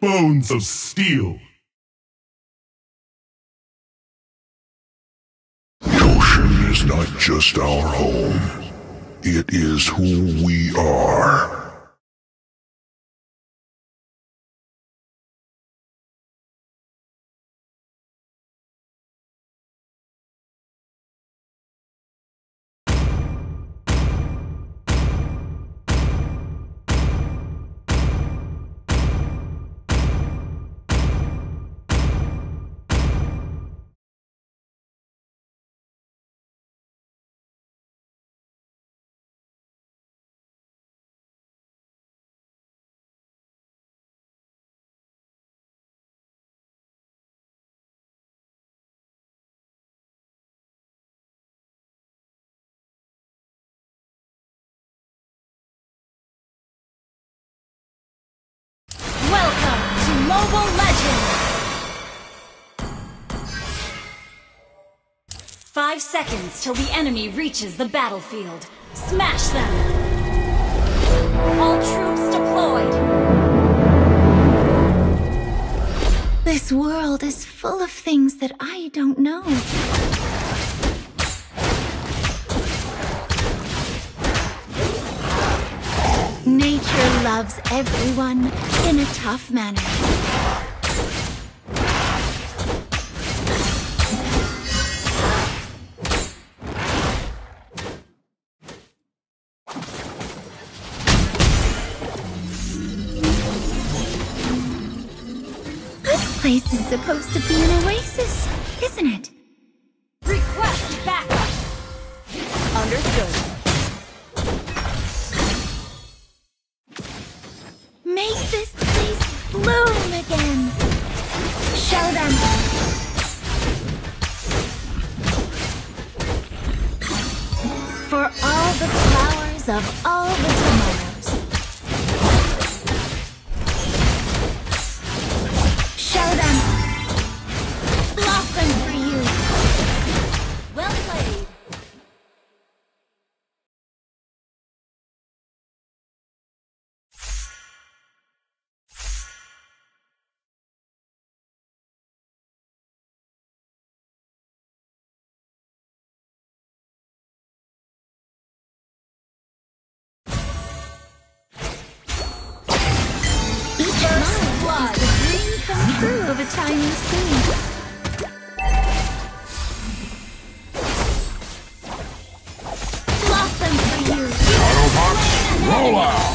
bones of steel. Ocean is not just our home. It is who we are. Welcome to Mobile Legends! 5 seconds till the enemy reaches the battlefield. Smash them! All troops deployed! This world is full of things that I don't know. Nature loves everyone in a tough manner. This place is supposed to be an oasis, isn't it? Request backup! Understood. Make this place bloom again. Show them. For all the flowers of all the tomorrows. Show them. Blossom for you. Well played. Blood. The dream come true of a tiny seed. Blossom for you. Autobots, roll out!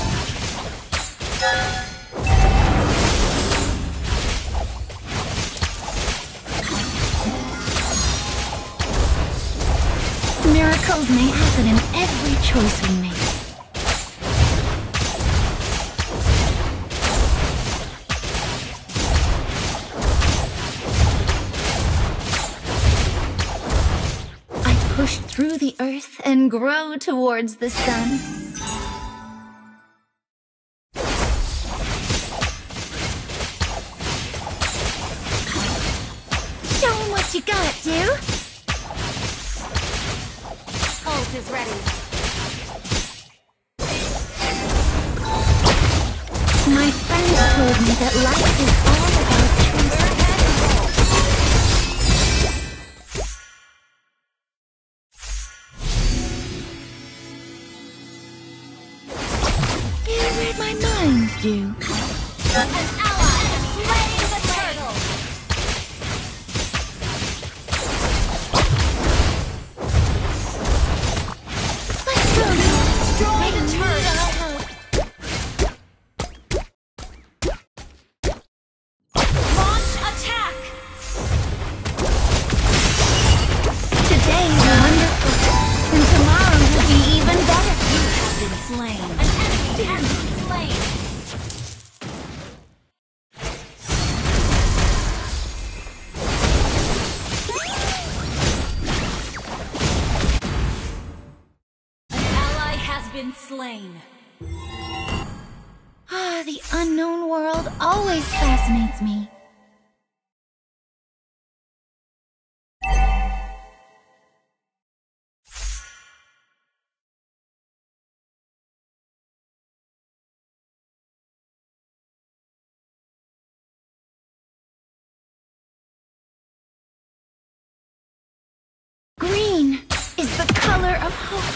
Miracles may happen in every choice we make. Push through the earth and grow towards the sun. Show 'em what you got, dude. Ult is ready. My friends told me that life is all about choices. You read my mind, Dew. An ally has slain the turtle! Let's go. Destroy the turtle! Launch attack! Today's wonderful, and tomorrow will be even better. You have been slain. An enemy has been slain. An ally has been slain. Ah, the unknown world always fascinates me. of hope.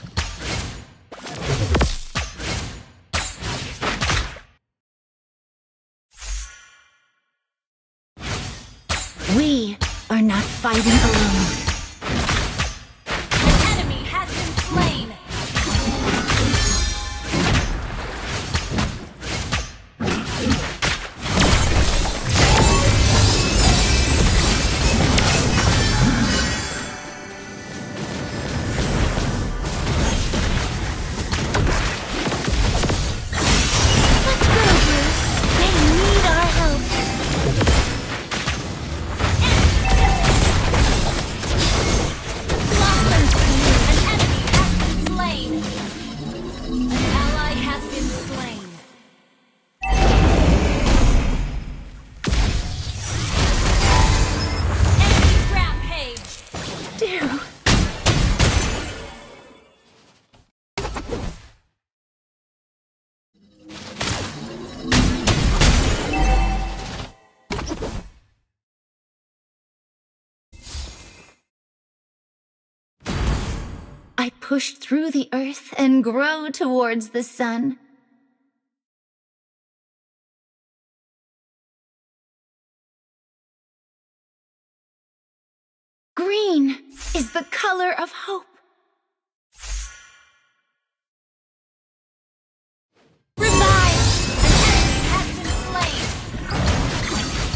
We are not fighting alone. An enemy has been slain. Let's go, Bruce. They need our help. Blossoms for you. An enemy has been slain. An ally has been slain. Enemy rampage. Do. I push through the earth and grow towards the sun. Green is the color of hope. Revive! An enemy has been slain.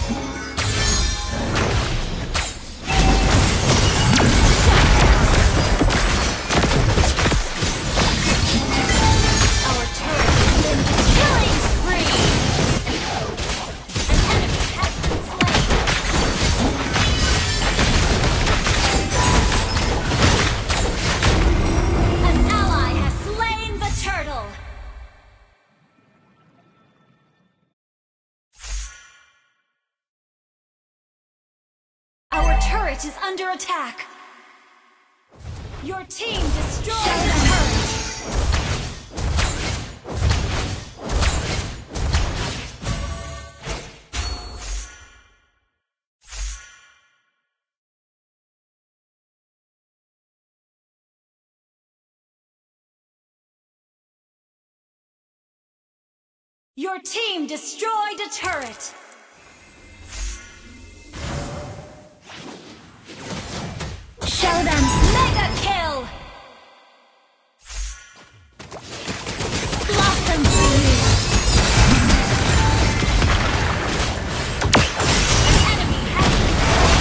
Our turret has been killing spree. An enemy has been slain. An ally has slain the turtle. Our turret is under attack. Your team destroyed the turret. Your team destroyed a turret. Show them. Mega kill. Blossom for you. An enemy has been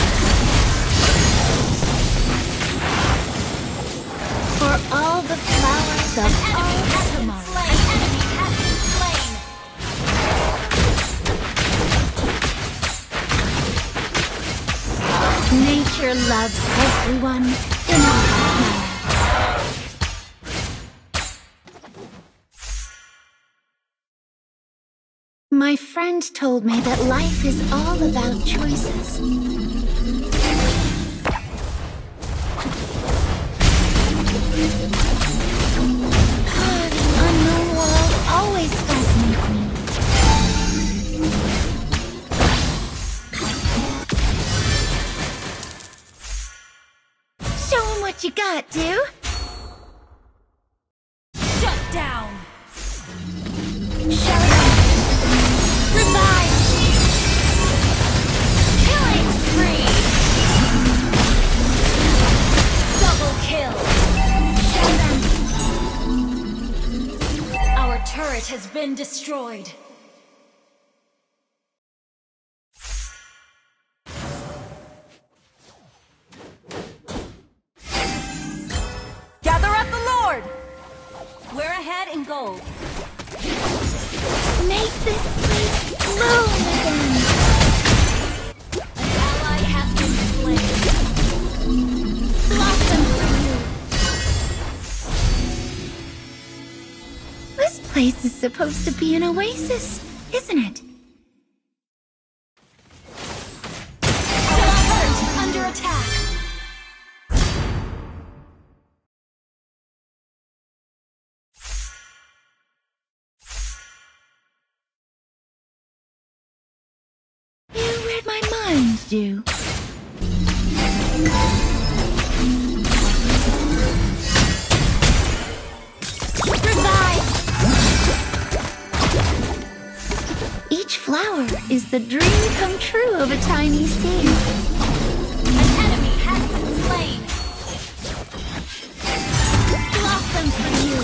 For all the flowers of slain. all Enemy has been tomorrow. slain. Enemy has been slain. Nature loves everyone in a manner. My friend told me that life is all about choices. The unknown world always fascinates me. Show 'em what you got, dude. Shut down. Show 'em. Revive. Killing spree. Double kill. Show them. Our turret has been destroyed. Gather up the Lord. We're ahead in gold. Make this place bloom again. An ally has been slain. Blossom for you. This place is supposed to be an oasis, isn't it? Our turret is under attack. You read my mind, do. flower is the dream come true of a tiny seed. An enemy has been slain. Blossom for you.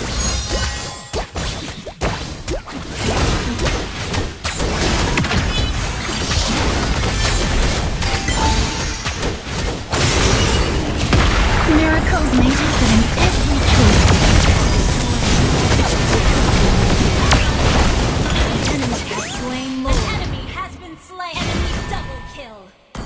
Miracles may happen in every choice. An enemy has slain more. An enemy has been slain. Enemy double kill.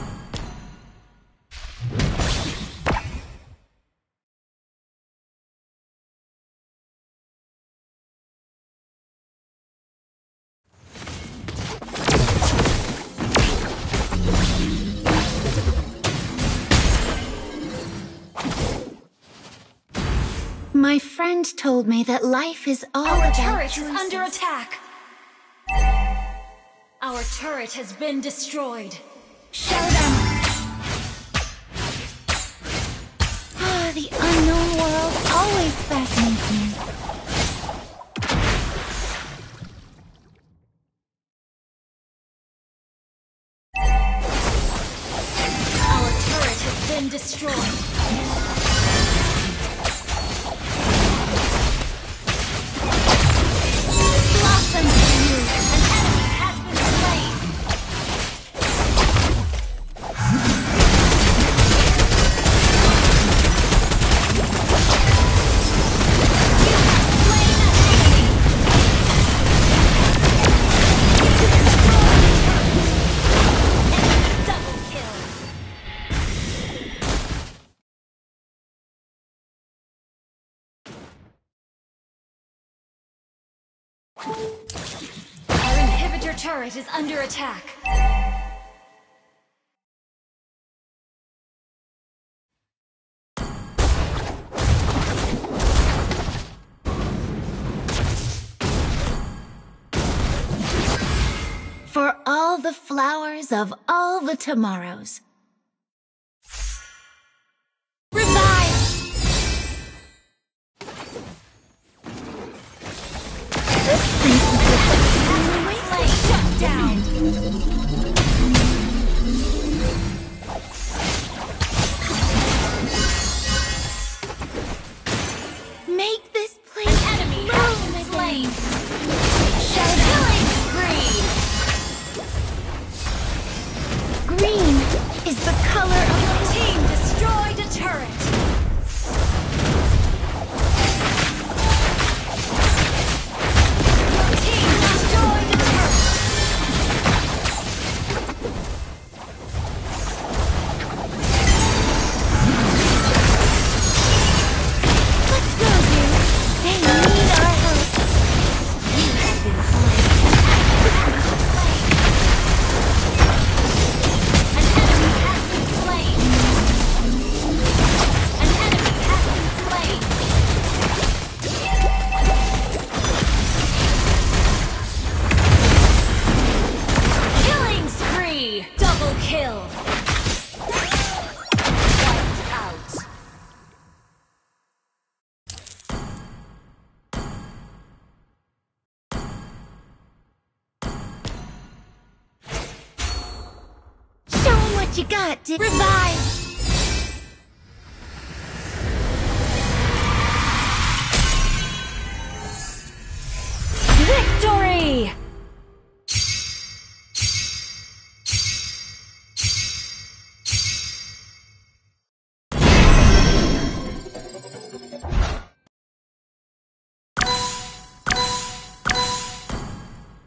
My friend told me that life is all Our about turret is choices. under attack. Our turret has been destroyed. Show them. Ah, the unknown world always fascinates me. Our turret has been destroyed. Blossom for you. An enemy has been slain. You have slain an enemy. Enemy double kill. Our inhibitor turret is under attack. For all the flowers of all the tomorrows. Revive! This place is Slain. Shut down. Make this An place enemy has been slain. Killing spree. green is the color of Your team destroyed a turret. Your team destroyed a turret. Let's go, dude. They need our help. You have been slain. An enemy has been slain. An enemy has been slain. Killing spree. Double kill. Wiped out. Show 'em what you got, dude. Revive!